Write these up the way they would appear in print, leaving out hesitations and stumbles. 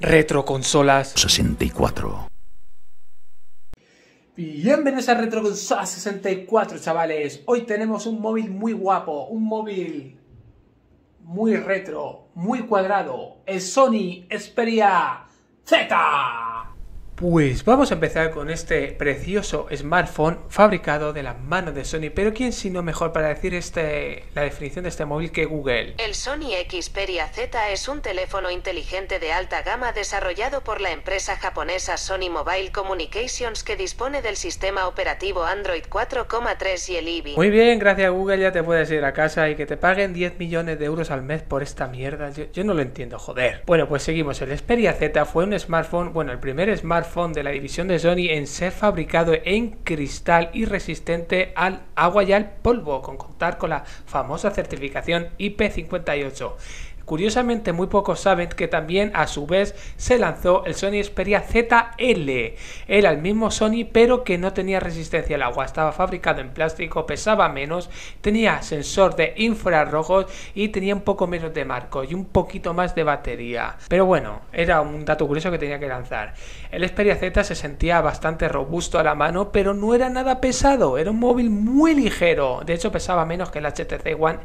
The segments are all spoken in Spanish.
Retroconsolas 64. Bienvenidos a Retroconsolas 64, chavales. Hoy tenemos un móvil muy guapo, un móvil muy retro, muy cuadrado, el Sony Xperia Z. Pues vamos a empezar con este precioso smartphone fabricado de las manos de Sony, pero ¿quién sino mejor para decir la definición de este móvil que Google? El Sony Xperia Z es un teléfono inteligente de alta gama desarrollado por la empresa japonesa Sony Mobile Communications que dispone del sistema operativo Android 4,3 y el IBI. Muy bien, gracias Google, ya te puedes ir a casa y que te paguen 10 millones de euros al mes por esta mierda. Yo no lo entiendo, joder. Bueno, pues seguimos. El Xperia Z fue un smartphone, bueno, el primer smartphone de la división de Sony en ser fabricado en cristal y resistente al agua y al polvo, con contar con la famosa certificación IP58. Curiosamente, muy pocos saben que también a su vez se lanzó el Sony Xperia ZL. Era el mismo Sony, pero que no tenía resistencia al agua. Estaba fabricado en plástico, pesaba menos, tenía sensor de infrarrojos y tenía un poco menos de marco y un poquito más de batería. Pero bueno, era un dato curioso que tenía que lanzar. El Xperia Z se sentía bastante robusto a la mano, pero no era nada pesado. Era un móvil muy ligero. De hecho, pesaba menos que el HTC One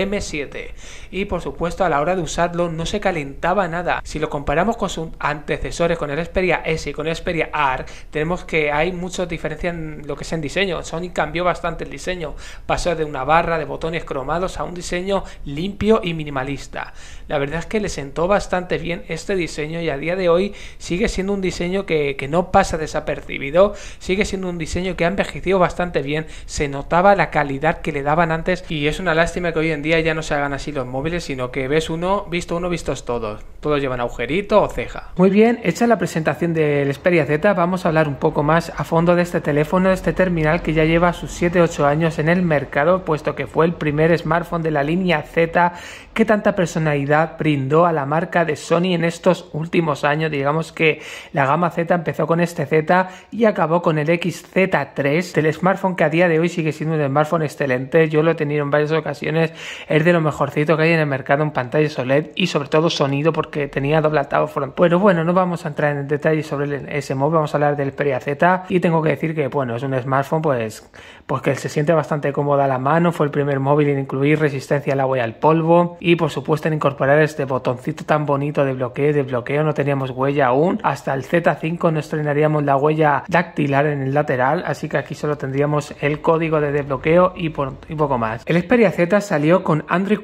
M7. Y por supuesto, a la hora de usarlo no se calentaba nada. Si lo comparamos con sus antecesores, con el Xperia S y con el Xperia R, tenemos que hay muchas diferencias en lo que es en diseño. Sony cambió bastante el diseño, pasó de una barra de botones cromados a un diseño limpio y minimalista. La verdad es que le sentó bastante bien este diseño y a día de hoy sigue siendo un diseño que no pasa desapercibido, sigue siendo un diseño que ha envejecido bastante bien, se notaba la calidad que le daban antes y es una lástima que hoy en día ya no se hagan así los móviles, sino que ves uno, vistos todos llevan agujerito o ceja. Muy bien, hecha la presentación del Xperia Z, vamos a hablar un poco más a fondo de este teléfono, de este terminal que ya lleva sus 7-8 años en el mercado, puesto que fue el primer smartphone de la línea Z que tanta personalidad brindó a la marca de Sony en estos últimos años. Digamos que la gama Z empezó con este Z y acabó con el XZ3, del smartphone que a día de hoy sigue siendo un smartphone excelente. Yo lo he tenido en varias ocasiones, es de lo mejorcito que hay en el mercado en pantallas OLED y sobre todo sonido, porque tenía doble altavoz frontal. Pero bueno, no vamos a entrar en detalle sobre ese móvil, vamos a hablar del Xperia Z y tengo que decir que bueno, es un smartphone pues que se siente bastante cómodo a la mano. Fue el primer móvil en incluir resistencia al agua y al polvo y por supuesto en incorporar este botoncito tan bonito de bloqueo. No teníamos huella aún, hasta el Z5 no estrenaríamos la huella dactilar en el lateral, así que aquí solo tendríamos el código de desbloqueo y poco más. El Xperia Z salió con Android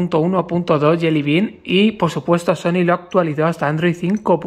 4.1.2 Jelly Bean y por supuesto Sony lo actualizó hasta Android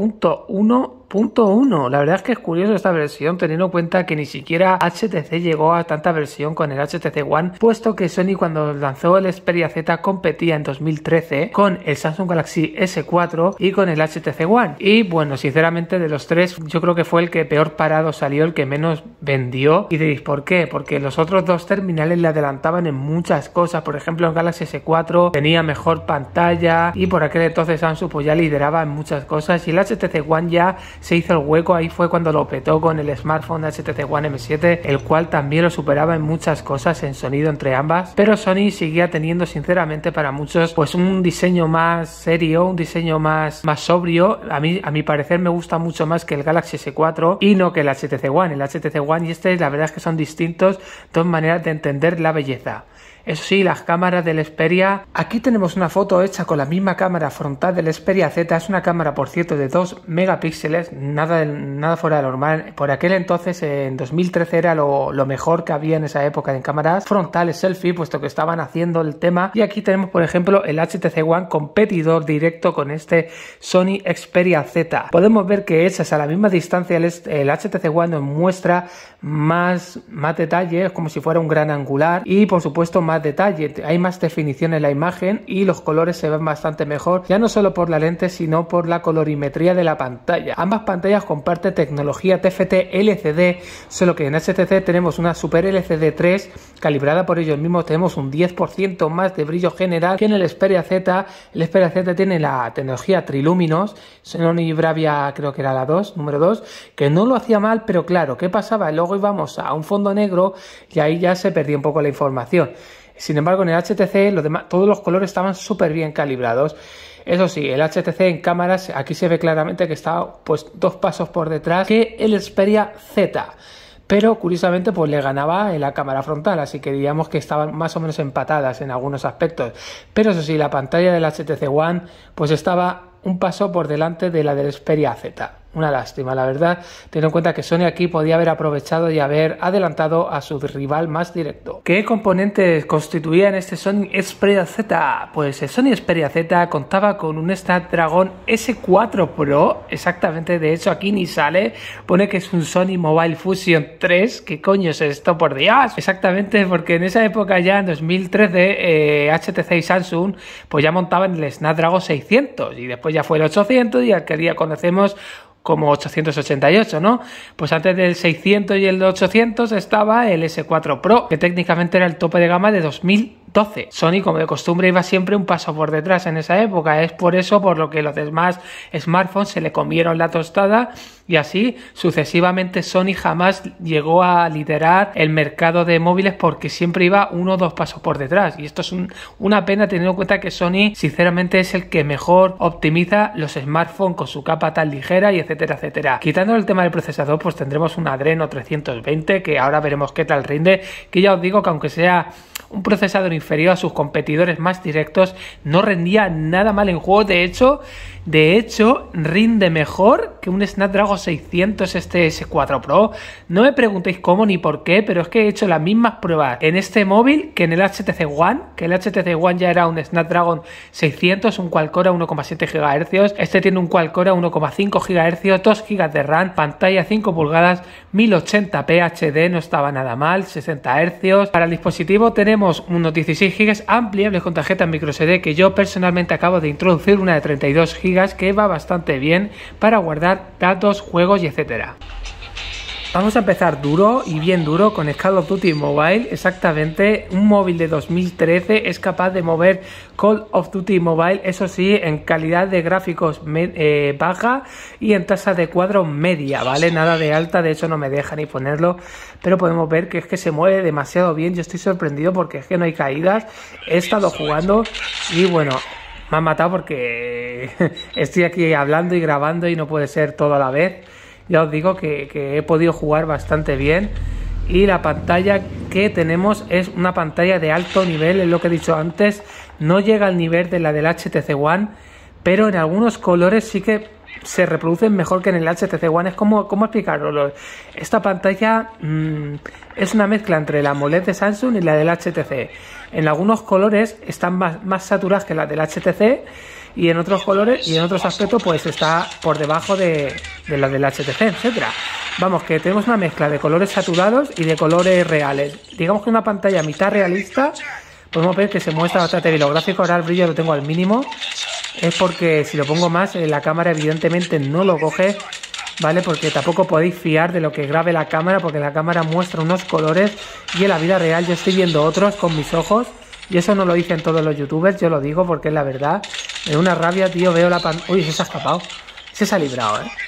5.1.1. La verdad es que es curioso esta versión, teniendo en cuenta que ni siquiera HTC llegó a tanta versión con el HTC One, puesto que Sony cuando lanzó el Xperia Z competía en 2013 con el Samsung Galaxy S4 y con el HTC One. Y bueno, sinceramente de los tres yo creo que fue el que peor parado salió, el que menos vendió. Y diréis, ¿por qué? Porque los otros dos terminales le adelantaban en muchas cosas. Por ejemplo, el Galaxy S4 tenía mejor pantalla y por aquel entonces Samsung pues ya lideraba en muchas cosas y el HTC One ya se hizo el hueco. Ahí fue cuando lo petó con el smartphone HTC One M7, el cual también lo superaba en muchas cosas, en sonido entre ambas, pero Sony seguía teniendo sinceramente para muchos pues un diseño más serio, un diseño más sobrio. A mi parecer me gusta mucho más que el Galaxy S4 y no que el HTC One. El HTC One y este la verdad es que son distintos, dos maneras de entender la belleza. Eso sí, las cámaras del Xperia, aquí tenemos una foto hecha con la misma cámara frontal del Xperia Z, es una cámara por cierto de 2 megapíxeles, nada fuera de lo normal. Por aquel entonces, en 2013 era lo mejor que había en esa época en cámaras frontales selfie, puesto que estaban haciendo el tema. Y aquí tenemos por ejemplo el HTC One competidor directo con este Sony Xperia Z. Podemos ver que hechas a la misma distancia el HTC One nos muestra más detalles, como si fuera un gran angular y por supuesto más detalle, hay más definición en la imagen y los colores se ven bastante mejor, ya no solo por la lente sino por la colorimetría de la pantalla. Ambas pantallas comparten tecnología TFT LCD, solo que en HTC tenemos una Super LCD 3 calibrada por ellos mismos, tenemos un 10% más de brillo general que en el Xperia Z. El Xperia Z tiene la tecnología Triluminos, Sony Bravia creo que era la número 2, que no lo hacía mal, pero claro, ¿qué pasaba? Luego íbamos a un fondo negro y ahí ya se perdía un poco la información. Sin embargo, en el HTC todos los colores estaban súper bien calibrados. Eso sí, el HTC en cámaras, aquí se ve claramente que está pues 2 pasos por detrás que el Xperia Z. Pero curiosamente pues le ganaba en la cámara frontal, así que diríamos que estaban más o menos empatadas en algunos aspectos. Pero eso sí, la pantalla del HTC One pues estaba un paso por delante de la del Xperia Z. Una lástima, la verdad, teniendo en cuenta que Sony aquí podía haber aprovechado y haber adelantado a su rival más directo. ¿Qué componentes constituían este Sony Xperia Z? Pues el Sony Xperia Z contaba con un Snapdragon S4 Pro, exactamente, de hecho aquí ni sale, pone que es un Sony Mobile Fusion 3, ¿qué coño es esto, por Dios? Exactamente, porque en esa época ya, en 2013, HTC y Samsung pues ya montaban el Snapdragon 600 y después ya fue el 800 y al que día conocemos como 888, ¿no? Pues antes del 600 y el 800 estaba el S4 Pro, que técnicamente era el tope de gama de 2012. Sony, como de costumbre, iba siempre un paso por detrás en esa época. Es por eso por lo que los demás smartphones se le comieron la tostada y así sucesivamente Sony jamás llegó a liderar el mercado de móviles porque siempre iba 1 o 2 pasos por detrás. Y esto es una pena teniendo en cuenta que Sony sinceramente es el que mejor optimiza los smartphones con su capa tan ligera y etcétera, etcétera. Quitando el tema del procesador, pues tendremos un Adreno 320 que ahora veremos qué tal rinde, que ya os digo que aunque sea un procesador inferior a sus competidores más directos, no rendía nada mal en juego. De hecho rinde mejor que un Snapdragon 600 este S4 Pro. No me preguntéis cómo ni por qué, pero es que he hecho las mismas pruebas en este móvil que en el HTC One, que el HTC One ya era un Snapdragon 600, un quad-core a 1,7 GHz, este tiene un quad-core a 1,5 GHz, 2 GB de RAM, pantalla 5 pulgadas, 1080p HD, no estaba nada mal, 60 Hz. Para el dispositivo tenemos unos 16 GB ampliables con tarjeta microSD, que yo personalmente acabo de introducir una de 32 GB que va bastante bien para guardar datos, juegos y etcétera. Vamos a empezar duro y bien duro con Call of Duty Mobile. Exactamente, un móvil de 2013 es capaz de mover Call of Duty Mobile, eso sí, en calidad de gráficos baja y en tasa de cuadro media, ¿vale? Nada de alta, de hecho no me deja ni ponerlo, pero podemos ver que es que se mueve demasiado bien. Yo estoy sorprendido porque es que no hay caídas. He estado jugando y bueno, me han matado porque estoy aquí hablando y grabando y no puede ser todo a la vez. Ya os digo que he podido jugar bastante bien y la pantalla que tenemos es una pantalla de alto nivel, es lo que he dicho antes, no llega al nivel de la del HTC One, pero en algunos colores sí que se reproducen mejor que en el HTC One. Es como explicarlo. Esta pantalla es una mezcla entre la AMOLED de Samsung y la del HTC. En algunos colores están más saturadas que la del HTC y en otros colores y en otros aspectos pues está por debajo de la del HTC, etcétera. Vamos, que tenemos una mezcla de colores saturados y de colores reales. Digamos que una pantalla mitad realista. Podemos ver que se muestra bastante bien los gráficos. Ahora el brillo lo tengo al mínimo. Es porque si lo pongo más, la cámara evidentemente no lo coge, ¿vale? Porque tampoco podéis fiar de lo que grabe la cámara, porque la cámara muestra unos colores y en la vida real yo estoy viendo otros con mis ojos. Y eso no lo dicen todos los youtubers, yo lo digo porque es la verdad. Me da una rabia, tío, veo la pantalla... Uy, se ha escapado. Se ha librado, ¿eh?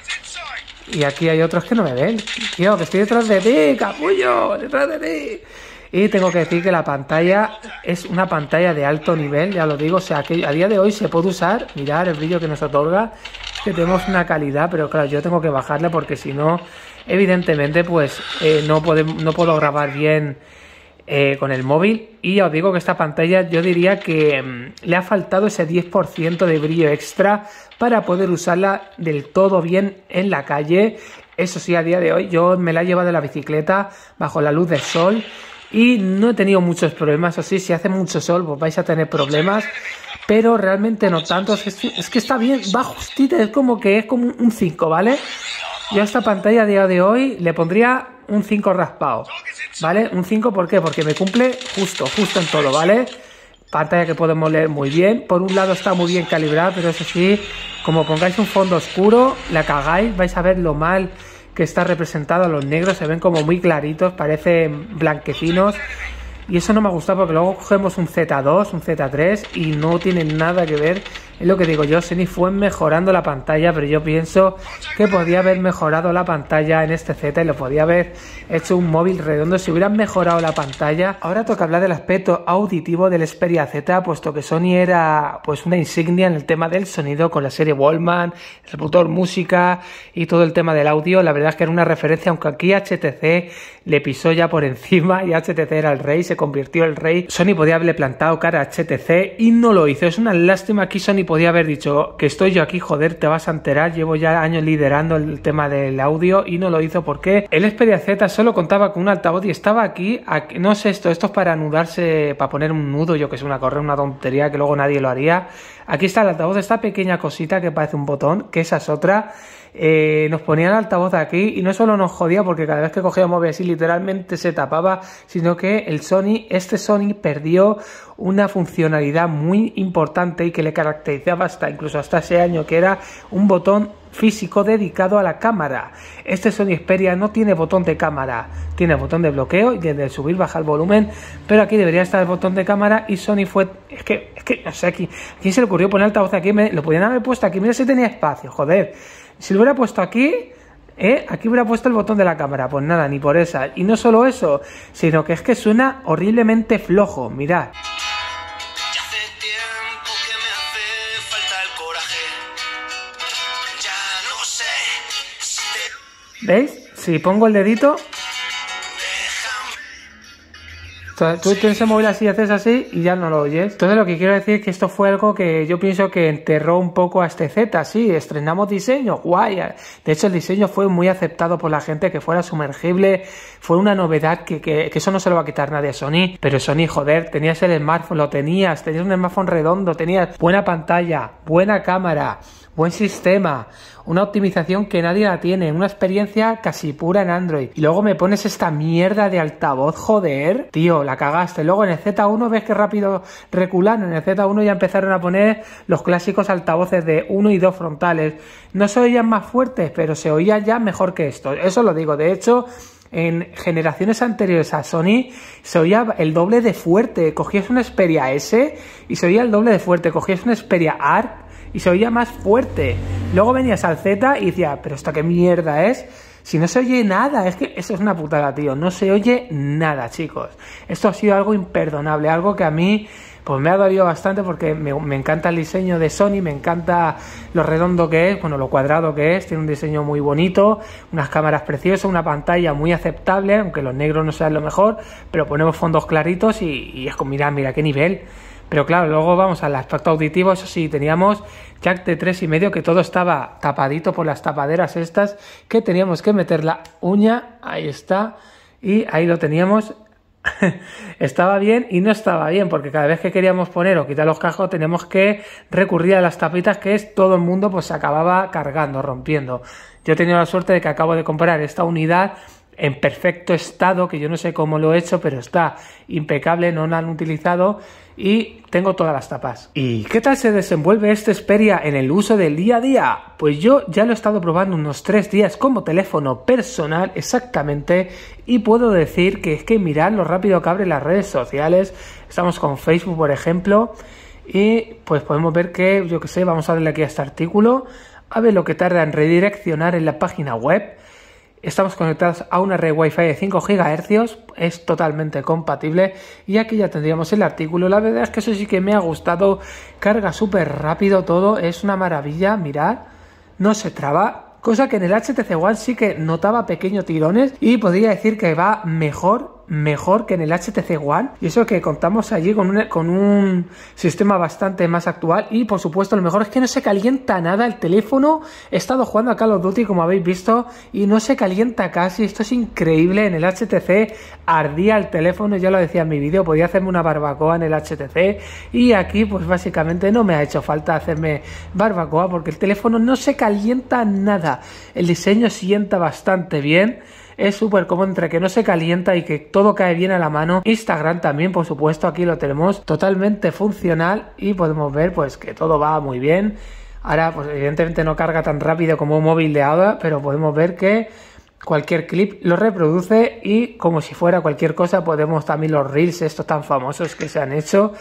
Y aquí hay otros que no me ven. Tío, que estoy detrás de ti, capullo, detrás de ti. Y tengo que decir que la pantalla es una pantalla de alto nivel, ya lo digo. O sea, que a día de hoy se puede usar. Mirad el brillo que nos otorga. Es que tenemos una calidad, pero claro, yo tengo que bajarla porque si no, evidentemente, pues no puedo grabar bien con el móvil. Y ya os digo que esta pantalla yo diría que le ha faltado ese 10% de brillo extra para poder usarla del todo bien en la calle. Eso sí, a día de hoy yo me la he llevado en la bicicleta bajo la luz del sol y no he tenido muchos problemas. O sí, si hace mucho sol pues vais a tener problemas, pero realmente no tanto. Es que está bien, va justita, es como un 5, ¿vale? Yo a esta pantalla a día de hoy le pondría un 5 raspado, ¿vale? Un 5, ¿por qué? Porque me cumple justo en todo, ¿vale? Pantalla que podemos leer muy bien. Por un lado está muy bien calibrada, pero eso sí, como pongáis un fondo oscuro, la cagáis, vais a ver lo mal que está representado. Los negros se ven como muy claritos, parecen blanquecinos. Y eso no me ha gustado porque luego cogemos un Z2, un Z3 y no tienen nada que ver Es lo que digo yo, Sony fue mejorando la pantalla, pero yo pienso que podía haber mejorado la pantalla en este Z y lo podía haber hecho un móvil redondo si hubieran mejorado la pantalla. Ahora toca hablar del aspecto auditivo del Xperia Z, puesto que Sony era pues una insignia en el tema del sonido con la serie Walkman, el reproductor música y todo el tema del audio. La verdad es que era una referencia, aunque aquí HTC le pisó ya por encima y HTC era el rey, se convirtió el rey. Sony podía haberle plantado cara a HTC y no lo hizo. Es una lástima. Aquí Sony podía haber dicho que estoy yo aquí, joder, te vas a enterar, llevo ya años liderando el tema del audio, y no lo hizo porque el Xperia Z solo contaba con un altavoz y estaba aquí no sé, esto es para anudarse, para poner un nudo, yo que sé, una correa, una tontería que luego nadie lo haría. Aquí está el altavoz, esta pequeña cosita que parece un botón, que esa es otra. Nos ponían el altavoz aquí y no solo nos jodía porque cada vez que cogía el móvil así literalmente se tapaba, sino que este Sony perdió una funcionalidad muy importante y que le caracterizaba incluso hasta ese año, que era un botón físico dedicado a la cámara. Este Sony Xperia no tiene botón de cámara, tiene botón de bloqueo y de subir, bajar el volumen, pero aquí debería estar el botón de cámara. Y Sony fue, es que no sé, aquí se le ocurrió poner el altavoz aquí, lo podían haber puesto aquí, mira si tenía espacio, joder. Si lo hubiera puesto aquí, aquí hubiera puesto el botón de la cámara. Pues nada, ni por esa. Y no solo eso, sino que es que suena horriblemente flojo. Mirad. Ya hace tiempo que me hace falta el coraje. Ya no sé si te... ¿Veis? Si pongo el dedito... Tú tienes el móvil así, haces así y ya no lo oyes. Entonces lo que quiero decir es que esto fue algo que yo pienso que enterró un poco a este Z. Sí, estrenamos diseño, guay. De hecho el diseño fue muy aceptado por la gente, que fuera sumergible. Fue una novedad que eso no se lo va a quitar nadie a Sony. Pero Sony, joder, tenías el smartphone, tenías un smartphone redondo, tenías buena pantalla, buena cámara, buen sistema, una optimización que nadie la tiene, una experiencia casi pura en Android. Y luego me pones esta mierda de altavoz, joder. Tío, la cagaste. Luego en el Z1 ves que rápido reculan. En el Z1 ya empezaron a poner los clásicos altavoces de 1 y 2 frontales. No se oían más fuertes, pero se oía ya mejor que esto. Eso lo digo. De hecho, en generaciones anteriores a Sony se oía el doble de fuerte. Cogías una Xperia S y se oía el doble de fuerte. Cogías una Xperia ARC y se oía más fuerte. Luego venías al Z y decías, pero ¿esto qué mierda es? Si no se oye nada, es que eso es una putada, tío. No se oye nada, chicos. Esto ha sido algo imperdonable, algo que a mí pues me ha dolido bastante porque me encanta el diseño de Sony, me encanta lo redondo que es, bueno, lo cuadrado que es, tiene un diseño muy bonito, unas cámaras preciosas, una pantalla muy aceptable, aunque los negros no sean lo mejor, pero ponemos fondos claritos y es como, mira qué nivel. Pero claro, luego vamos al aspecto auditivo. Eso sí, teníamos jack de 3,5, que todo estaba tapadito por las tapaderas estas, que teníamos que meter la uña, ahí está, y ahí lo teníamos. Estaba bien y no estaba bien, porque cada vez que queríamos poner o quitar los cascos teníamos que recurrir a las tapitas, que es todo el mundo pues se acababa cargando, rompiendo. Yo he tenido la suerte de que acabo de comprar esta unidad en perfecto estado, que yo no sé cómo lo he hecho, pero está impecable, no la han utilizado y tengo todas las tapas. ¿Y qué tal se desenvuelve este Xperia en el uso del día a día? Pues yo ya lo he estado probando unos 3 días como teléfono personal exactamente, y puedo decir que es que mirad lo rápido que abre las redes sociales. Estamos con Facebook, por ejemplo, y pues podemos ver que, yo que sé, vamos a darle aquí a este artículo, a ver lo que tarda en redireccionar en la página web. Estamos conectados a una red Wi-Fi de 5 GHz, es totalmente compatible, y aquí ya tendríamos el artículo. La verdad es que eso sí que me ha gustado, carga súper rápido todo, es una maravilla, mirad, no se traba, cosa que en el HTC One sí que notaba pequeños tirones y podría decir que va mejor que en el HTC One, y eso que contamos allí con un sistema bastante más actual. Y por supuesto lo mejor es que no se calienta nada el teléfono. He estado jugando a Call of Duty, como habéis visto, y no se calienta casi. Esto es increíble. En el HTC ardía el teléfono, ya lo decía en mi vídeo, podía hacerme una barbacoa en el HTC, y aquí pues básicamente no me ha hecho falta hacerme barbacoa porque el teléfono no se calienta nada. El diseño sienta bastante bien, es súper cómodo entre que no se calienta y que todo cae bien a la mano. Instagram también, por supuesto, aquí lo tenemos totalmente funcional y podemos ver pues que todo va muy bien. Ahora pues evidentemente no carga tan rápido como un móvil de ahora, pero podemos ver que cualquier clip lo reproduce y como si fuera cualquier cosa podemos también los reels estos tan famosos que se han hecho.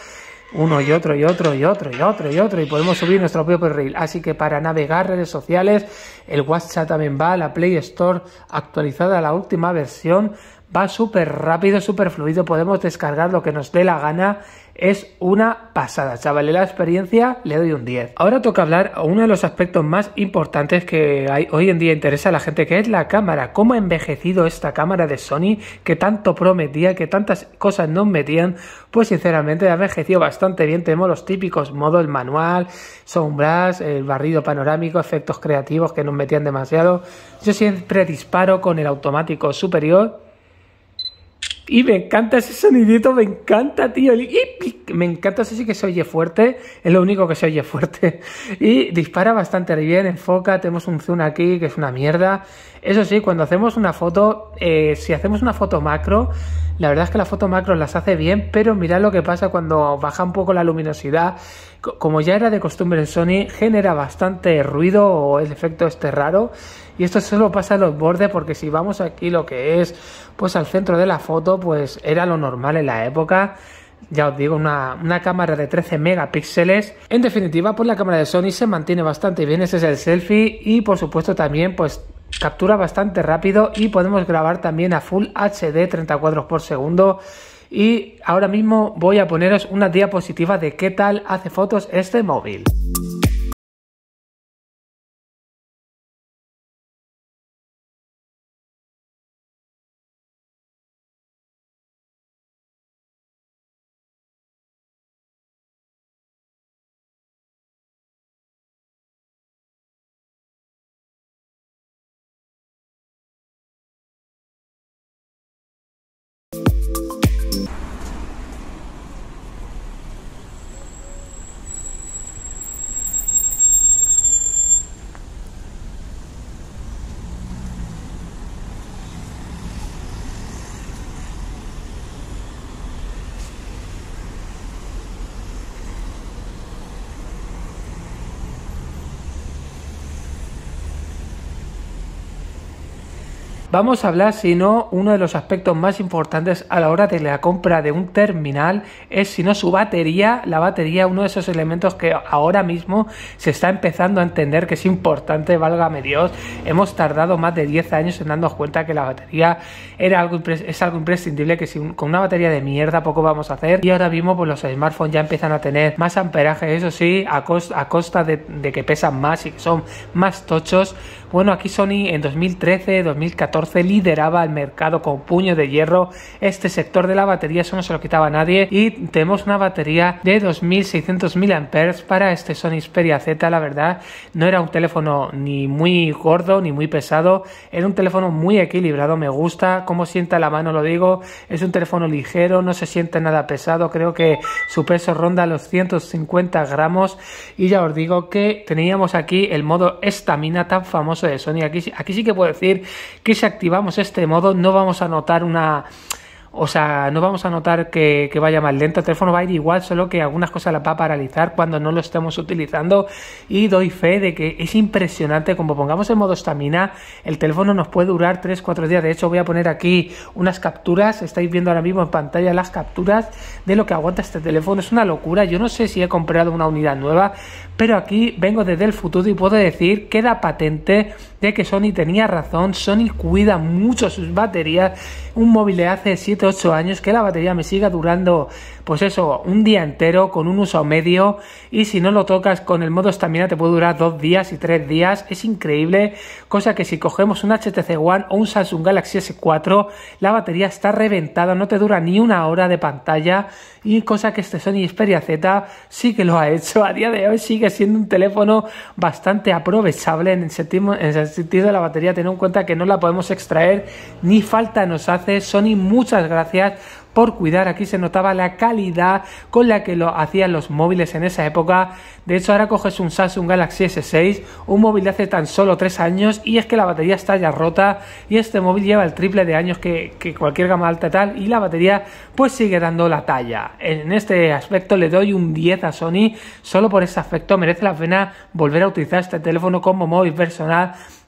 uno y otro y otro y otro y otro y otro, y podemos subir nuestro propio reel. Así que para navegar redes sociales, el WhatsApp también va, la Play Store actualizada a la última versión, va súper rápido, súper fluido, podemos descargar lo que nos dé la gana. Es una pasada, chavales, la experiencia le doy un 10. Ahora toca hablar a uno de los aspectos más importantes que hoy en día interesa a la gente, que es la cámara. ¿Cómo ha envejecido esta cámara de Sony que tanto prometía, que tantas cosas nos metían? Pues sinceramente ha envejecido bastante bien. Tenemos los típicos modos, el manual, sombras, el barrido panorámico, efectos creativos que nos metían demasiado. Yo siempre disparo con el automático superior. Y me encanta ese sonidito, me encanta, tío. Me encanta, eso sí que se oye fuerte, es lo único que se oye fuerte. Y dispara bastante bien, enfoca, tenemos un zoom aquí que es una mierda. Eso sí, cuando hacemos una foto, si hacemos una foto macro, la verdad es que la foto macro las hace bien, pero mirad lo que pasa cuando baja un poco la luminosidad. Como ya era de costumbre en Sony, genera bastante ruido o el efecto este raro. Y esto solo pasa en los bordes, porque si vamos aquí lo que es pues al centro de la foto, pues era lo normal en la época. Ya os digo, una cámara de 13 megapíxeles. En definitiva, pues la cámara de Sony se mantiene bastante bien. Ese es el selfie y por supuesto también pues captura bastante rápido y podemos grabar también a Full HD 30 cuadros por segundo. Y ahora mismo voy a poneros una diapositiva de qué tal hace fotos este móvil. Vamos a hablar, si no, uno de los aspectos más importantes a la hora de la compra de un terminal es, si no, su batería. La batería, uno de esos elementos que ahora mismo se está empezando a entender que es importante, válgame Dios. Hemos tardado más de 10 años en darnos cuenta que la batería es algo imprescindible, que con una batería de mierda poco vamos a hacer. Y ahora mismo pues los smartphones ya empiezan a tener más amperaje, eso sí, a costa de que pesan más y que son más tochos. Bueno, aquí Sony en 2013, 2014 lideraba el mercado con puño de hierro. Este sector de la batería, eso no se lo quitaba a nadie. Y tenemos una batería de 2600 mAh para este Sony Xperia Z. La verdad, no era un teléfono ni muy gordo ni muy pesado, era un teléfono muy equilibrado. Me gusta cómo sienta la mano, lo digo, es un teléfono ligero, no se siente nada pesado. Creo que su peso ronda los 150 gramos. Y ya os digo que teníamos aquí el modo estamina tan famoso de Sony. Aquí sí que puedo decir que si activamos este modo no vamos a notar no vamos a notar que vaya más lento. El teléfono va a ir igual, solo que algunas cosas las va a paralizar cuando no lo estemos utilizando. Y doy fe de que es impresionante. Como pongamos en modo estamina, el teléfono nos puede durar 3-4 días. De hecho, voy a poner aquí unas capturas. Estáis viendo ahora mismo en pantalla las capturas de lo que aguanta este teléfono. Es una locura. Yo no sé si he comprado una unidad nueva, pero aquí vengo desde el futuro y puedo decir, queda patente de que Sony tenía razón. Sony cuida mucho sus baterías. Un móvil de hace 7-8 años, que la batería me siga durando, pues eso, un día entero con un uso medio. Y si no lo tocas con el modo estamina te puede durar 2 días y 3 días. Es increíble, cosa que si cogemos un HTC One o un Samsung Galaxy S4, la batería está reventada, no te dura ni una hora de pantalla. Y cosa que este Sony Xperia Z sí que lo ha hecho. A día de hoy sigue siendo un teléfono bastante aprovechable en el sentido de la batería. Tened en cuenta que no la podemos extraer, ni falta nos hace. Sony, muchas gracias por cuidar. Aquí se notaba la calidad con la que lo hacían los móviles en esa época. De hecho, ahora coges un Samsung Galaxy S6, un móvil de hace tan solo 3 años, y es que la batería está ya rota, y este móvil lleva el triple de años que cualquier gama alta tal, y la batería pues sigue dando la talla. En este aspecto le doy un 10 a Sony. Solo por ese aspecto merece la pena volver a utilizar este teléfono como móvil personal.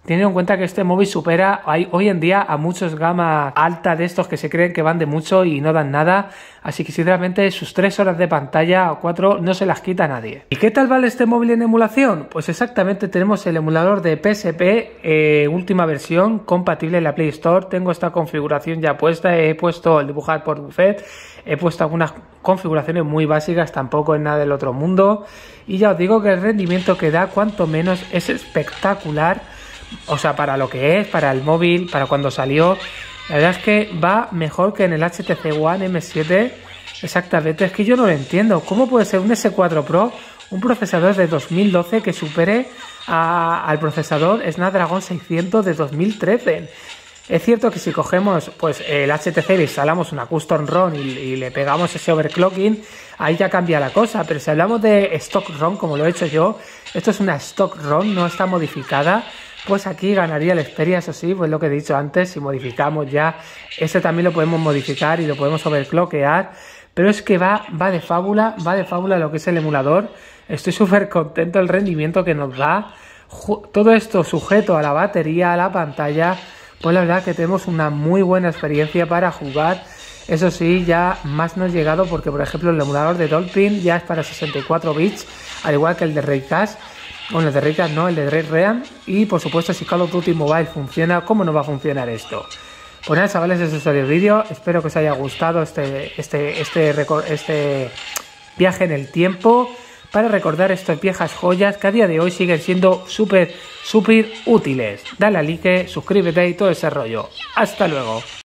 teniendo en cuenta que este móvil supera hoy en día a muchos gama alta de estos que se creen que van de mucho y no dan nada, así que sinceramente sus 3 horas de pantalla o 4 no se las quita a nadie. ¿Y qué tal vale este móvil en emulación? Pues exactamente, tenemos el emulador de PSP última versión compatible en la Play Store. Tengo esta configuración ya puesta, he puesto el dibujar por buffet, he puesto algunas configuraciones muy básicas, tampoco en nada del otro mundo, y ya os digo que el rendimiento que da cuanto menos es espectacular. O sea, para lo que es, para el móvil, para cuando salió, la verdad es que va mejor que en el HTC One M7. Exactamente, es que yo no lo entiendo. ¿Cómo puede ser un S4 Pro, un procesador de 2012 que supere al procesador Snapdragon 600 de 2013? Es cierto que si cogemos pues el HTC y le instalamos una custom ROM y le pegamos ese overclocking, ahí ya cambia la cosa. Pero si hablamos de stock ROM, como lo he hecho yo, esto es una stock ROM, no está modificada. Pues aquí ganaría el Xperia, eso sí, pues lo que he dicho antes, si modificamos ya, este también lo podemos modificar y lo podemos overclockear, pero es que va de fábula lo que es el emulador. Estoy súper contento del rendimiento que nos da, todo esto sujeto a la batería, a la pantalla, pues la verdad que tenemos una muy buena experiencia para jugar. Eso sí, ya más no he llegado porque, por ejemplo, el emulador de Dolphin ya es para 64 bits, al igual que el de Raycast. Bueno, el de Raycast no, el de Rayream. Y por supuesto, si Call of Duty Mobile funciona, ¿cómo no va a funcionar esto? Pues nada, chavales, eso es el vídeo. Espero que os haya gustado este viaje en el tiempo para recordar estas viejas joyas que a día de hoy siguen siendo súper útiles. Dale a like, suscríbete y todo ese rollo. Hasta luego.